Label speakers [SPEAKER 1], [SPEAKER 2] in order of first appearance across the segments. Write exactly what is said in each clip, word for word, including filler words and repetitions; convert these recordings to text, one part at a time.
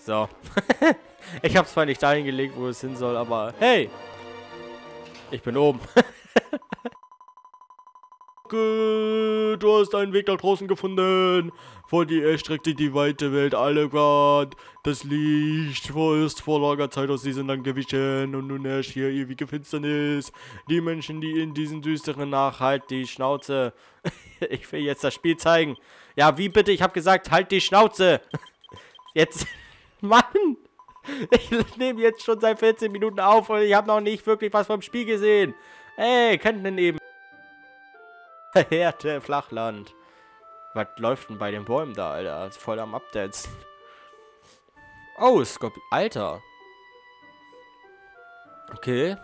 [SPEAKER 1] So. Ich habe zwar nicht dahin gelegt, wo es hin soll, aber hey! Ich bin oben. Du hast einen Weg nach draußen gefunden. Vor dir erstreckt sich die weite Welt, alle Gott. Das Licht ist vor langer Zeit aus diesem Land gewichen und nun herrscht hier ewige Finsternis. Die Menschen, die in diesen düsteren Nacht, halt die Schnauze. Ich will jetzt das Spiel zeigen. Ja, wie bitte? Ich habe gesagt, halt die Schnauze. Jetzt, Mann. Ich nehme jetzt schon seit vierzehn Minuten auf und ich habe noch nicht wirklich was vom Spiel gesehen. Ey, könnt ihr eben. Härte Flachland. Was läuft denn bei den Bäumen da, Alter? Ist voll am Updates. Oh, Skorpion. Alter. Okay.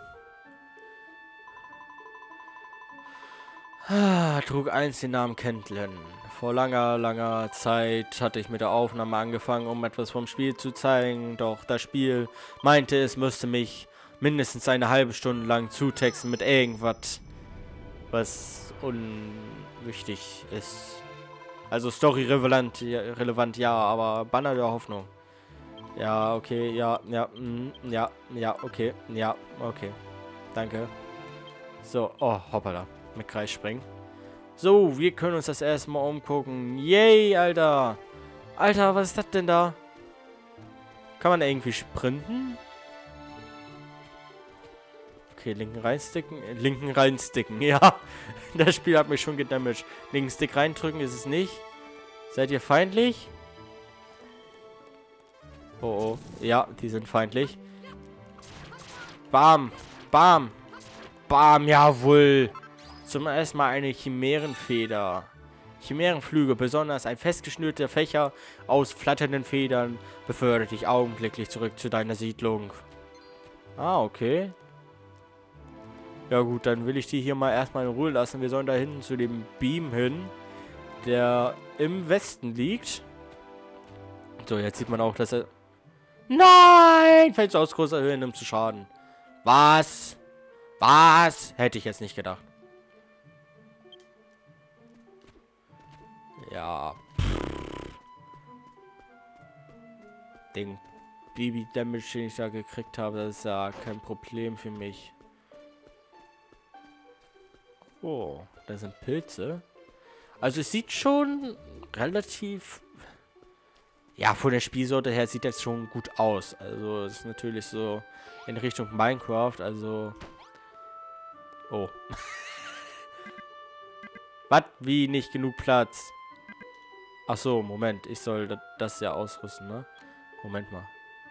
[SPEAKER 1] Ah, trug einst den Namen Kentlen. Vor langer, langer Zeit hatte ich mit der Aufnahme angefangen, um etwas vom Spiel zu zeigen. Doch das Spiel meinte, es müsste mich mindestens eine halbe Stunde lang zutexten mit irgendwas, was unwichtig ist. Also Story relevant, ja, relevant, ja, aber Banner der Hoffnung. Ja, okay, ja, ja, mm, ja, ja, okay, ja, okay. Danke. So, oh, hoppala. Mit Kreis springen. So, wir können uns das erstmal umgucken. Yay, Alter. Alter, was ist das denn da? Kann man da irgendwie sprinten? Okay, linken reinsticken. Äh, linken reinsticken, ja. Das Spiel hat mich schon gedamaged. Linken Stick reindrücken ist es nicht. Seid ihr feindlich? Oh, oh. Ja, die sind feindlich. Bam. Bam. Bam, jawohl. Zum ersten Mal eine Chimärenfeder. Chimärenflüge, besonders ein festgeschnürter Fächer aus flatternden Federn, befördert dich augenblicklich zurück zu deiner Siedlung. Ah, okay. Ja gut, dann will ich die hier mal erstmal in Ruhe lassen. Wir sollen da hinten zu dem Beam hin, der im Westen liegt. So, jetzt sieht man auch, dass er... Nein! Fällst du aus großer Höhe, nimmst du Schaden. Was? Was? Hätte ich jetzt nicht gedacht. Ja. Den Baby-Damage, den ich da gekriegt habe, das ist ja kein Problem für mich. Oh, da sind Pilze. Also es sieht schon relativ... Ja, von der Spielsorte her sieht das schon gut aus. Also es ist natürlich so in Richtung Minecraft, also... Oh. Was? Wie nicht genug Platz? Ach so, Moment. Ich soll das ja ausrüsten, ne? Moment mal.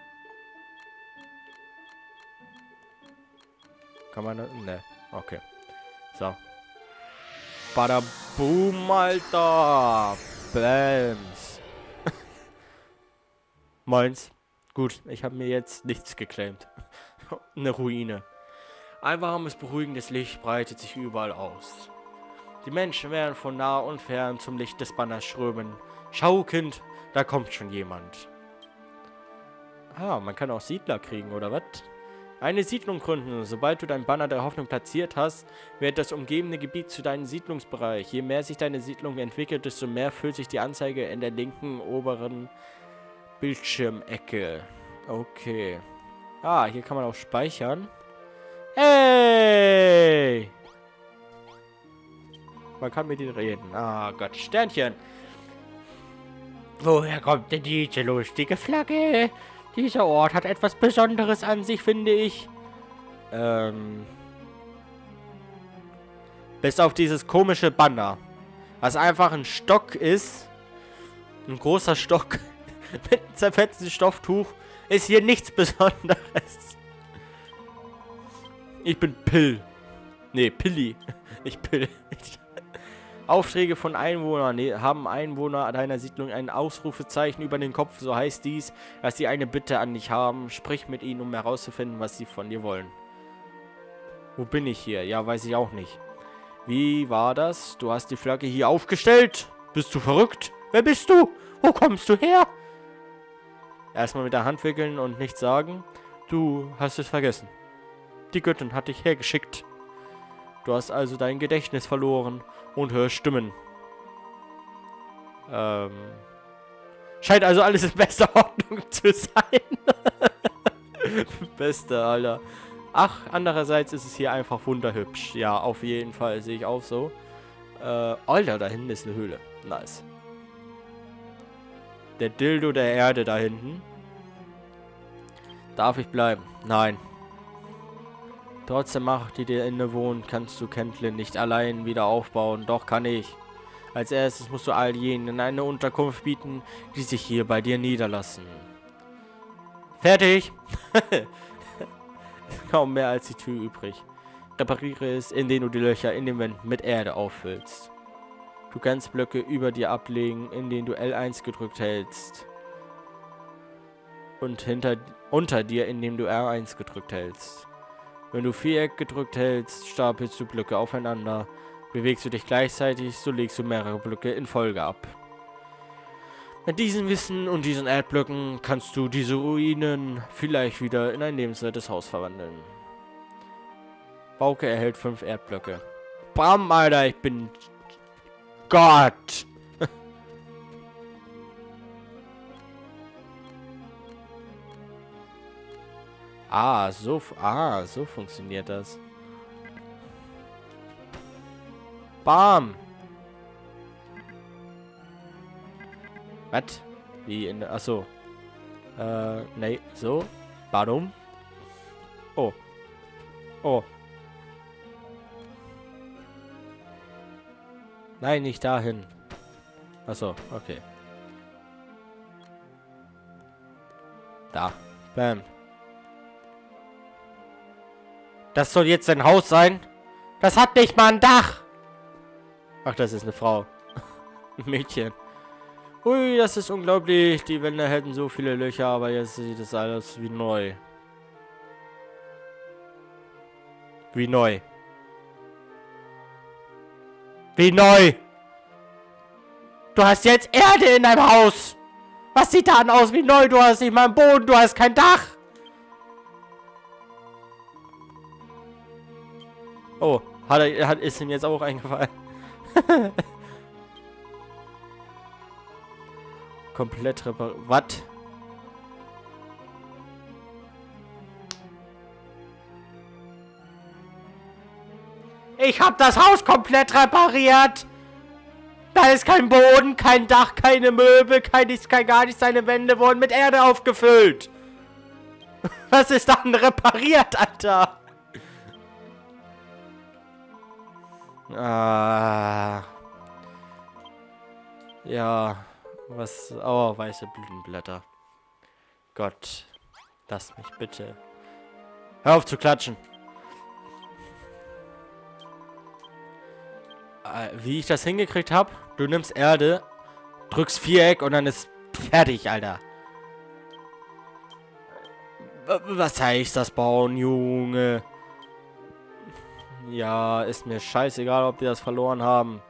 [SPEAKER 1] Kann man das? Ne. Okay. So. Bada boom, Alter. Bams. Meins. Gut, ich habe mir jetzt nichts geclaimt. Eine Ruine. Ein warmes, beruhigendes Licht breitet sich überall aus. Die Menschen werden von nah und fern zum Licht des Banners strömen. Schau, Kind, da kommt schon jemand. Ah, man kann auch Siedler kriegen, oder was? Eine Siedlung gründen. Sobald du dein Banner der Hoffnung platziert hast, wird das umgebende Gebiet zu deinem Siedlungsbereich. Je mehr sich deine Siedlung entwickelt, desto mehr füllt sich die Anzeige in der linken oberen Bildschirmecke. Okay. Ah, hier kann man auch speichern. Hey! Man kann mit ihnen reden. Ah Gott, Sternchen. Woher kommt denn diese lustige Flagge? Dieser Ort hat etwas Besonderes an sich, finde ich. Ähm. Bis auf dieses komische Banner. Was einfach ein Stock ist. Ein großer Stock. Mit einem zerfetzten Stofftuch. Ist hier nichts Besonderes. Ich bin Pill. Nee, Pilli. Ich Pill. Aufträge von Einwohnern haben Einwohner deiner Siedlung ein Ausrufezeichen über den Kopf. So heißt dies, dass sie eine Bitte an dich haben. Sprich mit ihnen, um herauszufinden, was sie von dir wollen. Wo bin ich hier? Ja, weiß ich auch nicht. Wie war das? Du hast die Flagge hier aufgestellt? Bist du verrückt? Wer bist du? Wo kommst du her? Erstmal mit der Hand wickeln und nichts sagen. Du hast es vergessen. Die Göttin hat dich hergeschickt. Du hast also dein Gedächtnis verloren und hörst Stimmen. Ähm. Scheint also alles in bester Ordnung zu sein. Beste, Alter. Ach, andererseits ist es hier einfach wunderhübsch. Ja, auf jeden Fall sehe ich auch so. Äh, Alter, da hinten ist eine Höhle. Nice. Der Dildo der Erde da hinten. Darf ich bleiben? Nein. Trotz der Macht, die dir inne wohnt, kannst du Kentlin nicht allein wieder aufbauen. Doch kann ich. Als erstes musst du all jenen eine Unterkunft bieten, die sich hier bei dir niederlassen. Fertig! Kaum mehr als die Tür übrig. Repariere es, indem du die Löcher in den Wänden mit Erde auffüllst. Du kannst Blöcke über dir ablegen, indem du L eins gedrückt hältst. Und hinter, unter dir, indem du R eins gedrückt hältst. Wenn du Viereck gedrückt hältst, stapelst du Blöcke aufeinander. Bewegst du dich gleichzeitig, so legst du mehrere Blöcke in Folge ab. Mit diesem Wissen und diesen Erdblöcken kannst du diese Ruinen vielleicht wieder in ein lebenswertes Haus verwandeln. Bauke erhält fünf Erdblöcke. Bam, Alter, ich bin Gott! ah, so, ah, so funktioniert das. Bam! Was? Wie in der... Achso. Äh, nee, so. Warum? Oh. Oh. Nein, nicht dahin. Achso, okay. Da. Bam. Das soll jetzt ein Haus sein? Das hat nicht mal ein Dach! Ach, das ist eine Frau. Ein Mädchen. Ui, das ist unglaublich. Die Wände hätten so viele Löcher, aber jetzt sieht das alles wie neu. Wie neu. Wie neu. Du hast jetzt Erde in deinem Haus. Was sieht dann aus wie neu? Du hast nicht mal einen Boden, du hast kein Dach. Oh, hat er, hat, ist ihm jetzt auch eingefallen. Komplett repariert. Was? Ich hab das Haus komplett repariert. Da ist kein Boden, kein Dach, keine Möbel, kein nichts, kein gar nichts. Seine Wände wurden mit Erde aufgefüllt. Was ist dann repariert, Alter? Ah. Ja. Was? Oh, weiße Blütenblätter. Gott. Lass mich bitte. Hör auf zu klatschen. Äh, wie ich das hingekriegt habe? Du nimmst Erde, drückst Viereck und dann ist fertig, Alter. Was heißt das bauen, Junge? Ja, ist mir scheißegal, ob die das verloren haben.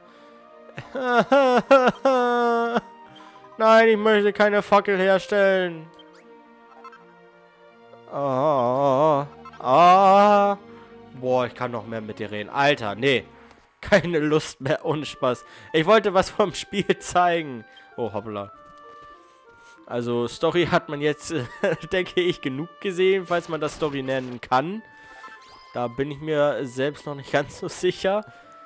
[SPEAKER 1] Nein, ich möchte keine Fackel herstellen. Ah, ah. Boah, ich kann noch mehr mit dir reden. Alter, nee. Keine Lust mehr, ohne Spaß. Ich wollte was vom Spiel zeigen. Oh, hoppla. Also, Story hat man jetzt, denke ich, genug gesehen, falls man das Story nennen kann. Da bin ich mir selbst noch nicht ganz so sicher.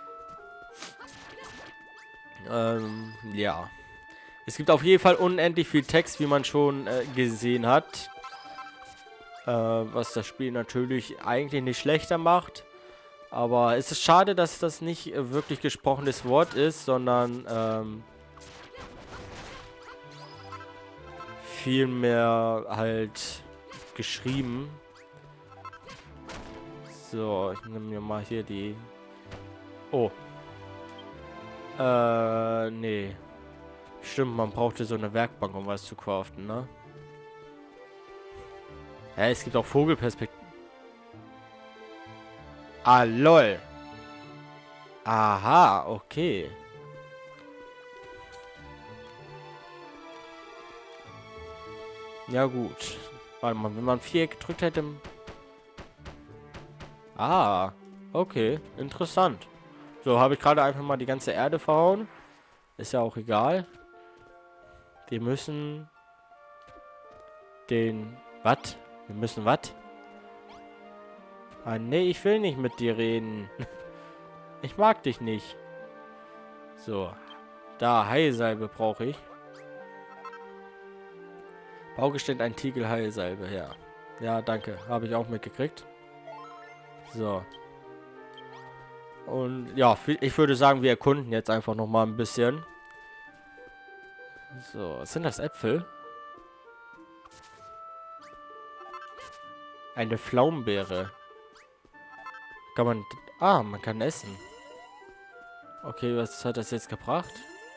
[SPEAKER 1] Ähm, ja. Es gibt auf jeden Fall unendlich viel Text, wie man schon äh, gesehen hat. Äh, was das Spiel natürlich eigentlich nicht schlechter macht. Aber es ist schade, dass das nicht äh, wirklich gesprochenes Wort ist, sondern ähm, vielmehr halt geschrieben. So, ich nehme mir mal hier die... Oh. Äh, nee. Stimmt, man brauchte so eine Werkbank, um was zu craften, ne? Ja, es gibt auch Vogelperspektiven. Ah, lol. Aha, okay. Ja, gut. Warte mal, wenn man Viereck gedrückt hätte... Ah, okay. Interessant. So, habe ich gerade einfach mal die ganze Erde verhauen. Ist ja auch egal. Wir müssen den... Was? Wir müssen was? Ah, nee, ich will nicht mit dir reden. Ich mag dich nicht. So. Da, Heilsalbe brauche ich. Baugestellt ein Tiegel Heilsalbe, ja. Ja, danke. Habe ich auch mitgekriegt. So. Und ja, ich würde sagen, wir erkunden jetzt einfach noch mal ein bisschen. So, sind das Äpfel? Eine Pflaumenbeere. Kann man... Ah, man kann essen. Okay, was hat das jetzt gebracht?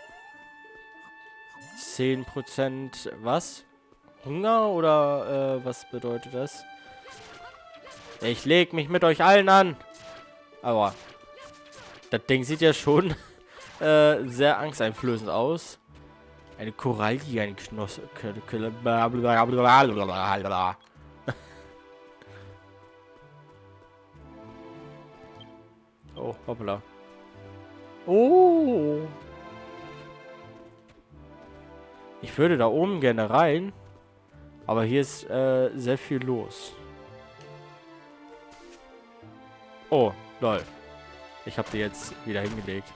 [SPEAKER 1] zehn Prozent was? Hunger oder äh, was bedeutet das? Ich leg mich mit euch allen an. Aber das Ding sieht ja schon äh, sehr angsteinflößend aus. Eine Korallie, ein Knoss... Oh, hoppla. Oh. Ich würde da oben gerne rein. Aber hier ist äh, sehr viel los. Oh, lol. Ich habe die jetzt wieder hingelegt.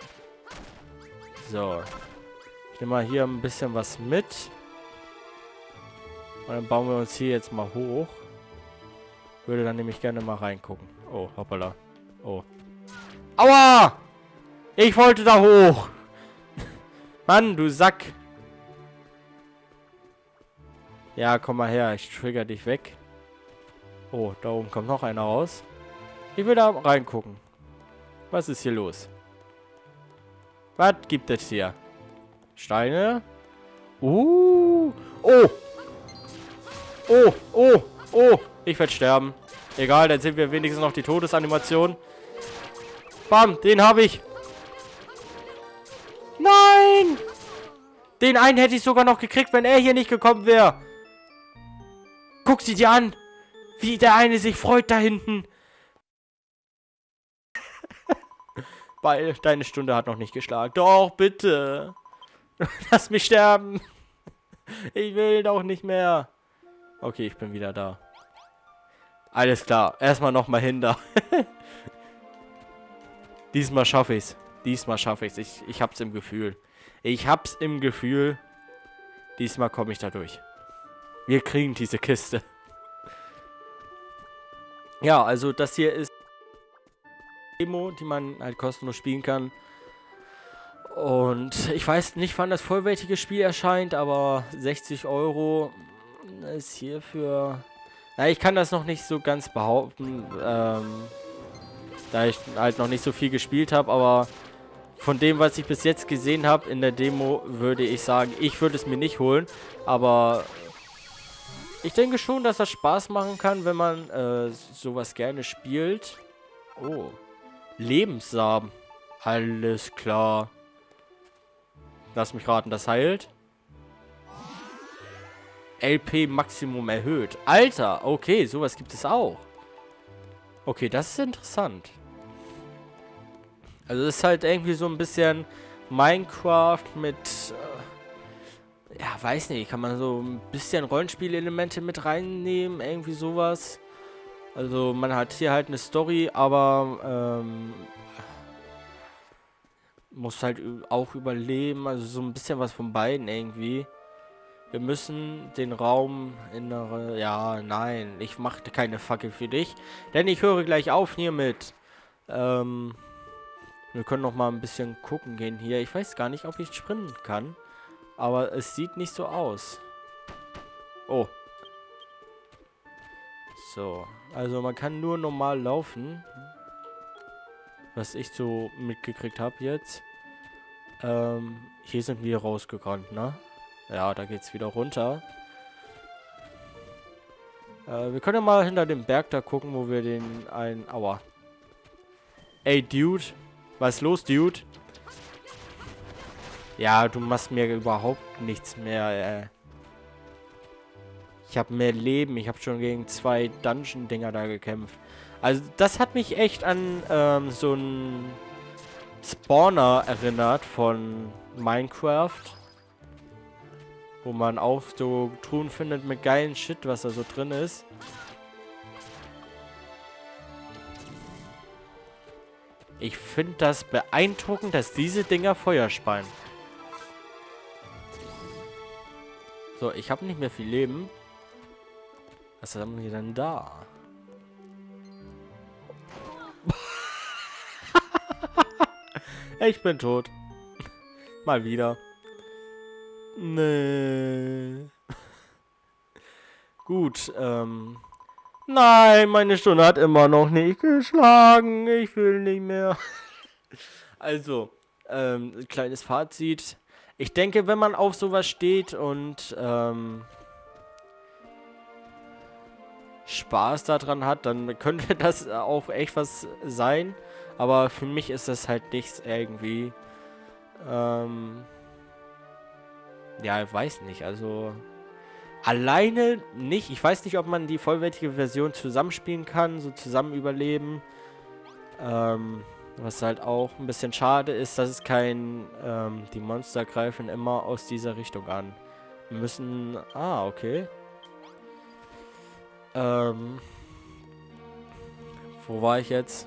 [SPEAKER 1] So. Ich nehme mal hier ein bisschen was mit. Und dann bauen wir uns hier jetzt mal hoch. Würde dann nämlich gerne mal reingucken. Oh, hoppala. Oh. Aua! Ich wollte da hoch. Mann, du Sack. Ja, komm mal her. Ich trigger dich weg. Oh, da oben kommt noch einer raus. Ich will da reingucken. Was ist hier los? Was gibt es hier? Steine? Uh. Oh. Oh, oh, oh. Ich werde sterben. Egal, dann sind wir wenigstens noch die Todesanimation. Bam, den habe ich. Nein! Den einen hätte ich sogar noch gekriegt, wenn er hier nicht gekommen wäre. Guck sie dir an. Wie der eine sich freut da hinten. Weil deine Stunde hat noch nicht geschlagen. Doch, bitte. Lass mich sterben. Ich will doch nicht mehr. Okay, ich bin wieder da. Alles klar. Erstmal nochmal hin da. Diesmal schaffe ich's. Diesmal schaffe ich's. Ich, ich hab's im Gefühl. Ich hab's im Gefühl. Diesmal komme ich da durch. Wir kriegen diese Kiste. Ja, also das hier ist Demo, die man halt kostenlos spielen kann. Und ich weiß nicht, wann das vollwertige Spiel erscheint, aber sechzig Euro ist hier für... Na, ich kann das noch nicht so ganz behaupten, ähm, da ich halt noch nicht so viel gespielt habe, aber von dem, was ich bis jetzt gesehen habe in der Demo, würde ich sagen, ich würde es mir nicht holen, aber ich denke schon, dass das Spaß machen kann, wenn man äh, sowas gerne spielt. Oh, Lebenssamen. Alles klar. Lass mich raten, das heilt. L P Maximum erhöht. Alter, okay, sowas gibt es auch. Okay, das ist interessant. Also es ist halt irgendwie so ein bisschen Minecraft mit... Äh, ja, weiß nicht, kann man so ein bisschen Rollenspielelemente mit reinnehmen, irgendwie sowas. Also man hat hier halt eine Story, aber ähm, muss halt auch überleben, also so ein bisschen was von beiden irgendwie. Wir müssen den Raum innere... Ja, nein, ich mache keine Fackel für dich, denn ich höre gleich auf hiermit. Ähm, wir können noch mal ein bisschen gucken gehen hier. Ich weiß gar nicht, ob ich sprinten kann, aber es sieht nicht so aus. Oh. So, also man kann nur normal laufen. Was ich so mitgekriegt habe jetzt. Ähm, hier sind wir rausgerannt, ne? Ja, da geht's wieder runter. Äh, wir können ja mal hinter dem Berg da gucken, wo wir den ein... Aua. Ey, Dude. Was ist los, Dude? Ja, du machst mir überhaupt nichts mehr, äh. Ich habe mehr Leben. Ich habe schon gegen zwei Dungeon-Dinger da gekämpft. Also, das hat mich echt an ähm, so einen Spawner erinnert von Minecraft. Wo man auch so Truhen findet mit geilen Shit, was da so drin ist. Ich finde das beeindruckend, dass diese Dinger Feuer speien. So, ich habe nicht mehr viel Leben. Was haben wir denn da? Ich bin tot. Mal wieder. Nee. Gut, ähm... Nein, meine Stunde hat immer noch nicht geschlagen. Ich will nicht mehr. Also, ähm, kleines Fazit. Ich denke, wenn man auf sowas steht und, ähm... Spaß daran hat, dann könnte das auch echt was sein. Aber für mich ist das halt nichts irgendwie. Ähm... Ja, ich weiß nicht, also... Alleine nicht. Ich weiß nicht, ob man die vollwertige Version zusammenspielen kann, so zusammen überleben. Ähm, was halt auch ein bisschen schade ist, dass es kein... Ähm, die Monster greifen immer aus dieser Richtung an. Wir müssen... Ah, okay. Ähm... Wo war ich jetzt?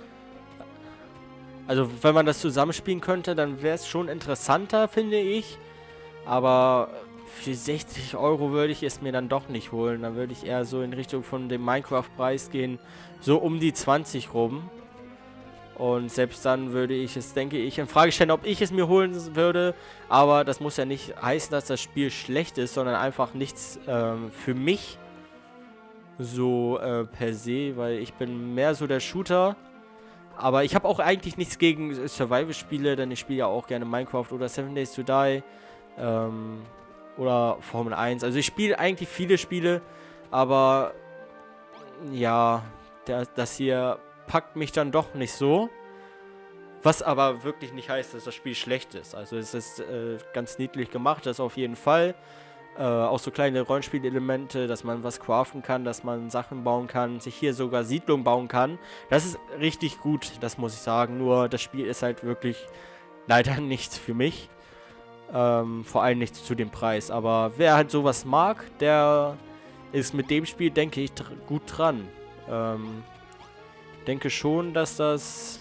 [SPEAKER 1] Also, wenn man das zusammenspielen könnte, dann wäre es schon interessanter, finde ich. Aber... Für sechzig Euro würde ich es mir dann doch nicht holen. Dann würde ich eher so in Richtung von dem Minecraft-Preis gehen. So um die zwanzig rum. Und selbst dann würde ich es, denke ich, in Frage stellen, ob ich es mir holen würde. Aber das muss ja nicht heißen, dass das Spiel schlecht ist, sondern einfach nichts ähm, für mich so äh, per se. Weil ich bin mehr so der Shooter. Aber ich habe auch eigentlich nichts gegen Survival-Spiele, denn ich spiele ja auch gerne Minecraft oder Seven Days to Die. Ähm... Oder Formel eins. Also ich spiele eigentlich viele Spiele, aber ja, der, das hier packt mich dann doch nicht so. Was aber wirklich nicht heißt, dass das Spiel schlecht ist. Also es ist äh, ganz niedlich gemacht, das auf jeden Fall. Äh, auch so kleine Rollenspielelemente, dass man was craften kann, dass man Sachen bauen kann, sich hier sogar Siedlungen bauen kann. Das ist richtig gut, das muss ich sagen. Nur das Spiel ist halt wirklich leider nichts für mich. Ähm, vor allem nichts zu dem Preis. Aber wer halt sowas mag, der ist mit dem Spiel, denke ich, dr- gut dran. Ähm, denke schon, dass das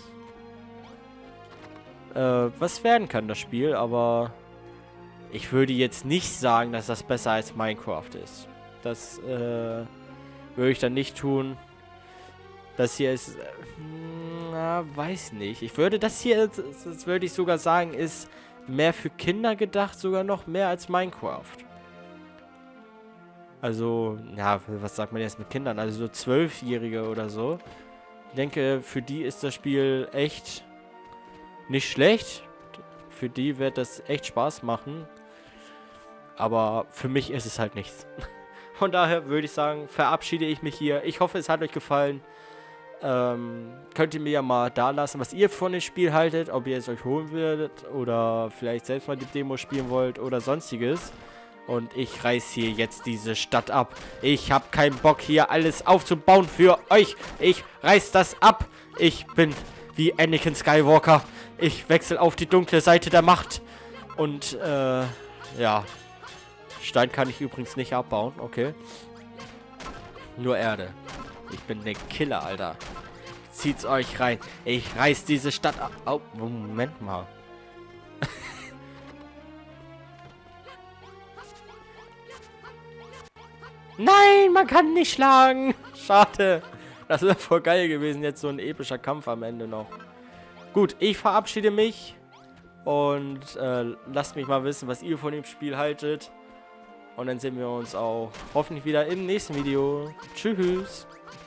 [SPEAKER 1] äh, was werden kann, das Spiel. Aber ich würde jetzt nicht sagen, dass das besser als Minecraft ist. Das äh, würde ich dann nicht tun. Das hier ist... Äh, na, weiß nicht. Ich würde das hier, das, das würde ich sogar sagen, ist... mehr für Kinder gedacht, sogar noch mehr als Minecraft. Also, ja, was sagt man jetzt mit Kindern? Also so Zwölfjährige oder so. Ich denke, für die ist das Spiel echt nicht schlecht. Für die wird das echt Spaß machen. Aber für mich ist es halt nichts. Von daher würde ich sagen, verabschiede ich mich hier. Ich hoffe, es hat euch gefallen. Ähm, könnt ihr mir ja mal da lassen, was ihr von dem Spiel haltet, ob ihr es euch holen würdet oder vielleicht selbst mal die Demo spielen wollt oder sonstiges. Und ich reiß hier jetzt diese Stadt ab. Ich habe keinen Bock hier alles aufzubauen für euch. Ich reiß das ab. Ich bin wie Anakin Skywalker. Ich wechsle auf die dunkle Seite der Macht. Und äh, ja. Stein kann ich übrigens nicht abbauen, okay. Nur Erde. Ich bin der Killer, Alter. Zieht's euch rein. Ich reiß diese Stadt ab. Oh, Moment mal. Nein, man kann nicht schlagen. Schade. Das wäre voll geil gewesen. Jetzt so ein epischer Kampf am Ende noch. Gut, ich verabschiede mich. Und äh, lasst mich mal wissen, was ihr von dem Spiel haltet. Und dann sehen wir uns auch hoffentlich wieder im nächsten Video. Tschüss.